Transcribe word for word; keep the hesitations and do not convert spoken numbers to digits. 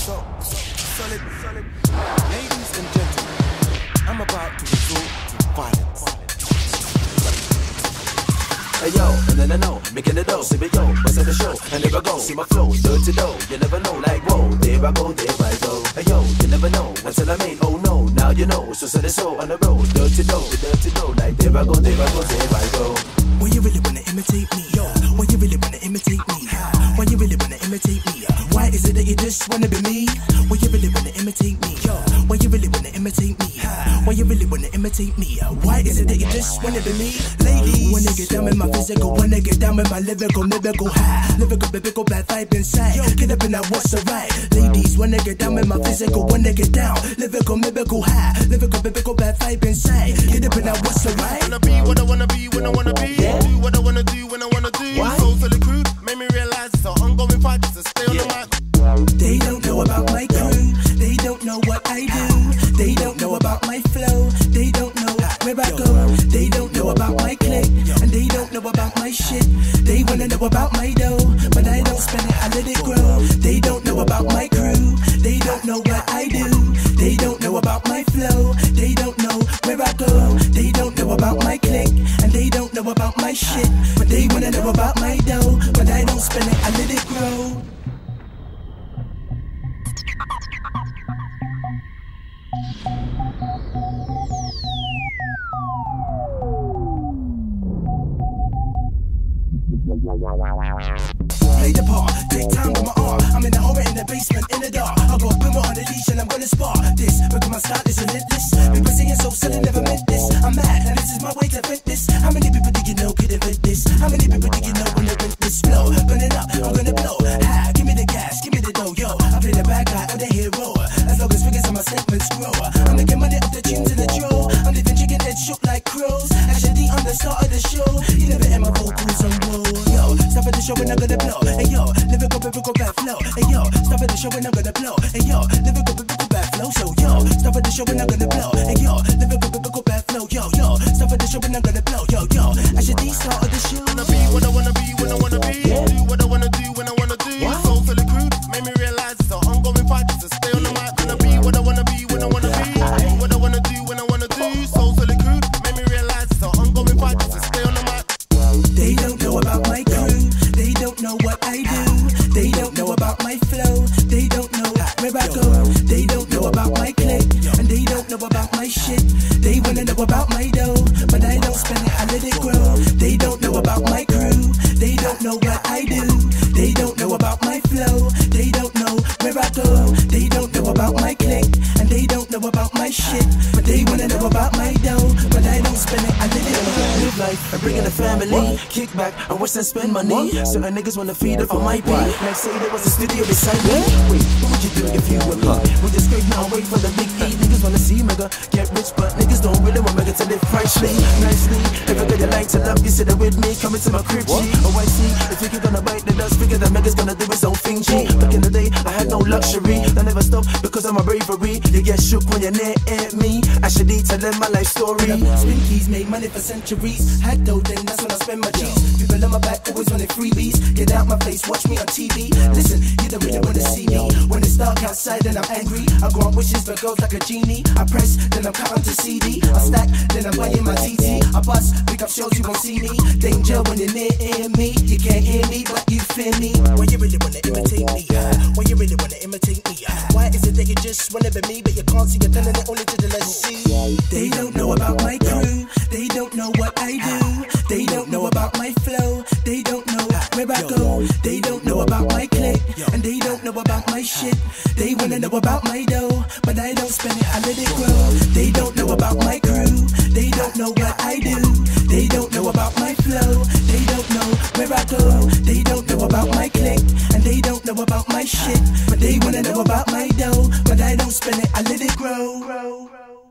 So, so solid, solid. Ladies and gentlemen, I'm about to resort to violence. Hey yo, and then I know, making the dough, sip it yo, bust at the show, and there I go, see my flow, dirty dough, you never know, like whoa, there I go, there I go. Hey yo, you never know, until I made, oh no, now you know, so set it so on the road, dirty dough, the dirty dough, like there I go, there I go, there I go. Why you really wanna imitate me? Yo, why you really wanna imitate me? Why you really wanna imitate me? Why is it that you just wanna be me? Why you really wanna imitate me? Yo, why you really wanna imitate me? Why you really wanna imitate me? Why is it that you just wanna be me? Ladies, wanna get down with my physical, wanna get down with my lyrical, lyrical high, lyrical, biblical, bad vibe inside. Yo, get up and now what's alright? Ladies, wanna get down with my physical, wanna get down, lyrical, biblical high, lyrical, biblical, bad vibe inside. Get up and now what's alright? Wanna be what I wanna be when I wanna be. Yeah. Do what I wanna do when I wanna do. Why? So Soid Crew made me realize it's an ongoing fight just to stay on Yeah. the mic. They don't know about my crew, they don't know what I do, they don't know about my flow, they don't know where I go, they don't know about my clique, and they don't know about my shit. They wanna know about my dough, but I don't spend it, I let it grow. They don't know about my crew, they don't know what I do, they don't know about my flow, they don't know where I go, they don't know about my clique, and they don't know about my shit. But they wanna know about my dough, but I don't spend it, I let it grow. Play the part, take time with my art. I'm in the horror in the basement, in the dark. I got a boomer on the leash and I'm gonna spark this. Because my style is relentless. People singing so sudden, never meant this. I'm mad, and this is my way to vent this. How many people do you know could invent this? How many people do you know when they rent this flow? Burn it up, I'm gonna blow. Ha, give me the gas, give me the dough, yo. I play the bad guy or the hero. As long as figures and my statements grow. I'm making money off the tunes in the draw. I'm living chicken head shook like crows. Actually, on the start of the show, you never hear my vocals on roll. Yo, stop at the show when I'm gonna blow. Hey yo, lyrical, biblical, bad flow. Hey yo, stop at the show when I'm gonna blow. Hey yo, lyrical, biblical, bad flow. So yo, stop at the show when I'm gonna blow. Hey yo, lyrical, biblical, bad flow. Yo, yo, stop at the show when I'm gonna blow. Yo, yo, actually, start of the show. Wanna be what I wanna be when I wanna be. Do what I wanna do when I wanna do. What? So Soid Crew made me realize it's an ongoing fight just to stay on the mic. Wanna be what I wanna be when I wanna be. Do what I wanna do when I wanna do. So Soid Crew made me realize it's an ongoing fight just to stay on the mic. They don't know about my crew, they don't know what I do, they don't know about my flow, they don't know where I go, they don't know about my clique, and they don't know about my shit. They wanna know about my dough, but I don't spend it, I let it grow. They don't know about my crew, they don't know what I do, they don't know about my flow, they don't know where I go, they don't know about my clique, and they don't know about my shit. But they wanna know about my dough, but I don't spend it, I let it grow. Live life and bring in the family. Kick back and watch them spend money. Certain niggas wanna feed up on my beat. Like say there was a studio beside me. Wait, what would you do if you were me? Would you scrape now, wait for the big E? Niggas wanna see mega get rich, but niggas don't really want mega to live pricely. Nicely, every girl you like to love, you sit there with me. Coming to my crib, G. Oh, I see. If you're gonna bite the dust, figure that mega's gonna do his own thing, G. Back in the day, I had no luxury. I never stopped because of my bravery. You get shook when you're near me. Actually, tell them my life story. Spinkies made money for centuries. Had dough, then that's when I spend my G's. People on my back always wanting freebies. Get out my face, watch me on T V. Listen, you don't really wanna see me. When it's dark outside, then I'm angry. I grant wishes for girls like a genie. I press, then I'm cut onto C D. I stack, then I'm buying my T T. I bust, pick up shows, you won't see me. Danger when you're near me. You can't hear me, but you fear me. Why you really wanna imitate me? Why you really wanna imitate me? Why is it that you just wanna be me, but you can't see? You're telling it only to the less see. They don't know about my crew, they don't know what I do, they don't know about my flow, they don't know where I go, they don't know about my clique, and they don't know about my shit. They wanna know about my dough, but I don't spend it, I let it grow. They don't know about my crew, they don't know what I do, they don't know about my flow, they don't know where I go, they don't know about my clique, and they don't know about my shit. But they wanna know about my dough, but I don't spend it, I let it grow.